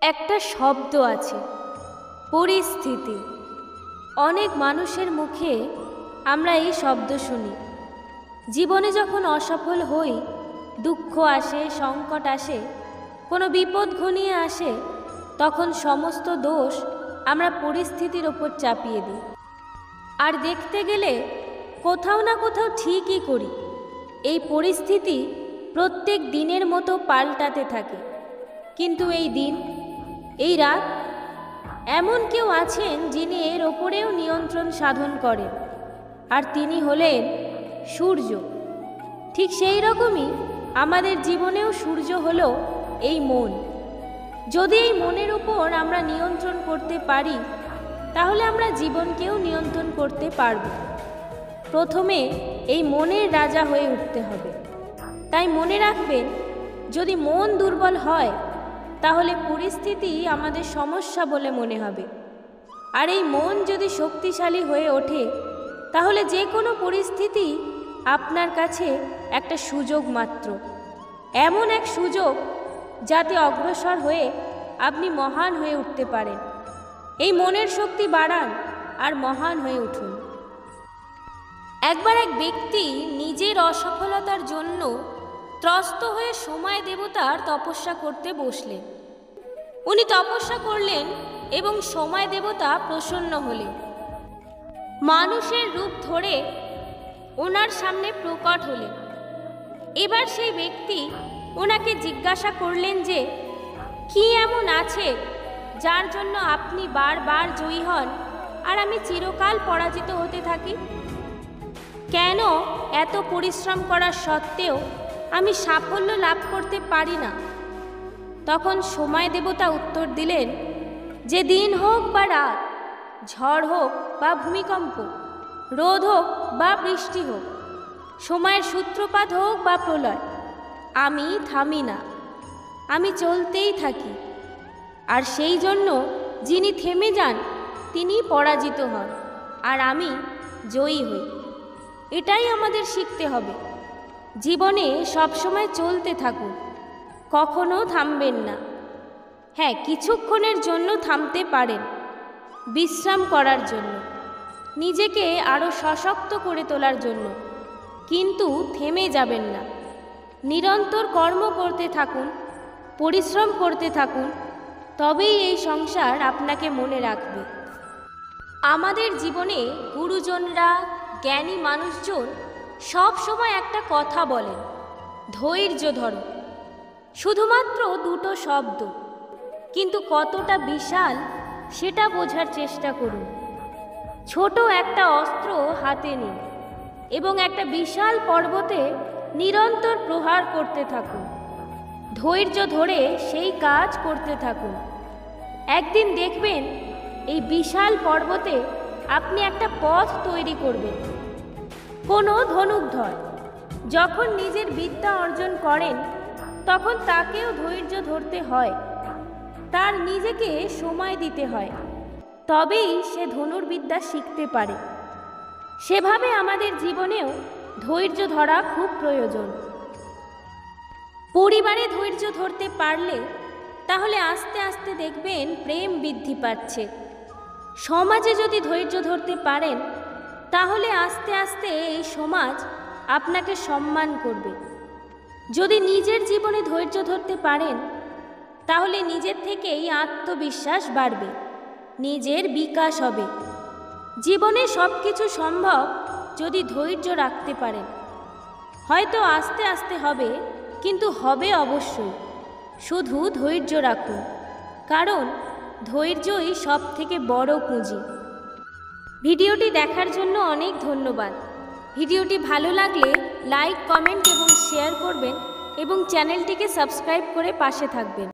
একটা শব্দ আছে, পরিস্থিতি। অনেক মানুষের মুখে আমরা এই শব্দ শুনি। জীবনে যখন অসফল হই, দুঃখ আসে, সংকট আসে, কোনো বিপদ ঘনিয়ে আসে, তখন সমস্ত দোষ আমরা পরিস্থিতির ওপর চাপিয়ে দিই। আর দেখতে গেলে কোথাও না কোথাও ঠিকই করি। এই পরিস্থিতি প্রত্যেক দিনের মতো পাল্টাতে থাকে, কিন্তু এই দিন, এই রাত, এমন কেউ আছেন যিনি এর ওপরেও নিয়ন্ত্রণ সাধন করেন, আর তিনি হলেন সূর্য। ঠিক সেই রকমই আমাদের জীবনেও সূর্য হলো এই মন। যদি এই মনের উপর আমরা নিয়ন্ত্রণ করতে পারি, তাহলে আমরা জীবনকেও নিয়ন্ত্রণ করতে পারব। প্রথমে এই মনের রাজা হয়ে উঠতে হবে। তাই মনে রাখবেন, যদি মন দুর্বল হয়, তাহলে পরিস্থিতি আমাদের সমস্যা বলে মনে হবে। আর এই মন যদি শক্তিশালী হয়ে ওঠে, তাহলে যে কোনো পরিস্থিতি আপনার কাছে একটা সুযোগ মাত্র, এমন এক সুযোগ যাতে অগ্রসর হয়ে আপনি মহান হয়ে উঠতে পারেন। এই মনের শক্তি বাড়ান আর মহান হয়ে উঠুন। একবার এক ব্যক্তি নিজের অসফলতার জন্য ত্রস্ত হয়ে সময় দেবতার তপস্যা করতে বসলেন। উনি তপস্যা করলেন এবং সময় দেবতা প্রসন্ন হলেন। মানুষের রূপ ধরে ওনার সামনে প্রকট হলেন। এবার সেই ব্যক্তি ওনাকে জিজ্ঞাসা করলেন যে, কি এমন আছে যার জন্য আপনি বারবার জয়ী হন আর আমি চিরকাল পরাজিত হতে থাকি? কেন এত পরিশ্রম করার সত্ত্বেও আমি সাফল্য লাভ করতে পারি না? তখন সময় দেবতা উত্তর দিলেন যে, দিন হোক বা রাত, ঝড় হোক বা ভূমিকম্প, রোদ হোক বা বৃষ্টি হোক, সময়ের সূত্রপাত হোক বা প্রলয়, আমি থামি না, আমি চলতেই থাকি। আর সেই জন্য যিনি থেমে যান তিনি পরাজিত হন, আর আমি জয়ী হই। এটাই আমাদের শিখতে হবে। জীবনে সবসময় চলতে থাকুন, কখনো থামবেন না। হ্যাঁ, কিছুক্ষণের জন্য থামতে পারেন, বিশ্রাম করার জন্য, নিজেকে আরও সশক্ত করে তোলার জন্য, কিন্তু থেমে যাবেন না। নিরন্তর কর্ম করতে থাকুন, পরিশ্রম করতে থাকুন, তবেই এই সংসার আপনাকে মনে রাখবে। আমাদের জীবনে গুরুজনরা, জ্ঞানী মানুষজন সব সময় একটা কথা বলেন, ধৈর্য ধরো। শুধুমাত্র দুটো শব্দ, কিন্তু কতটা বিশাল সেটা বোঝার চেষ্টা করুন। ছোট একটা অস্ত্র হাতে নিন এবং একটা বিশাল পর্বতে নিরন্তর প্রহার করতে থাকুন। ধৈর্য ধরে সেই কাজ করতে থাকুন। একদিন দেখবেন এই বিশাল পর্বতে আপনি একটা পথ তৈরি করবেন। কোনো ধনুর্ধর যখন নিজের বিদ্যা অর্জন করেন, তখন তাকেও ধৈর্য ধরতে হয়, তার নিজেকে সময় দিতে হয়, তবেই সে ধনুর্বিদ্যা শিখতে পারে। সেভাবে আমাদের জীবনেও ধৈর্য ধরা খুব প্রয়োজন। পরিবারে ধৈর্য ধরতে পারলে তাহলে আস্তে আস্তে দেখবেন প্রেম বৃদ্ধি পাচ্ছে। সমাজে যদি ধৈর্য ধরতে পারেন, তাহলে আস্তে আস্তে এই সমাজ আপনাকে সম্মান করবে। যদি নিজের জীবনে ধৈর্য ধরতে পারেন, তাহলে নিজের থেকেই আত্মবিশ্বাস বাড়বে, নিজের বিকাশ হবে। জীবনে সব কিছু সম্ভব যদি ধৈর্য রাখতে পারেন। হয়তো আস্তে আস্তে হবে, কিন্তু হবে অবশ্যই। শুধু ধৈর্য রাখুন, কারণ ধৈর্যই সব থেকে বড় পুঁজি। ভিডিওটি দেখার জন্য অনেক ধন্যবাদ। ভিডিওটি ভালো লাগলে লাইক, কমেন্ট এবং শেয়ার করবেন এবং চ্যানেলটিকে সাবস্ক্রাইব করে পাশে থাকবেন।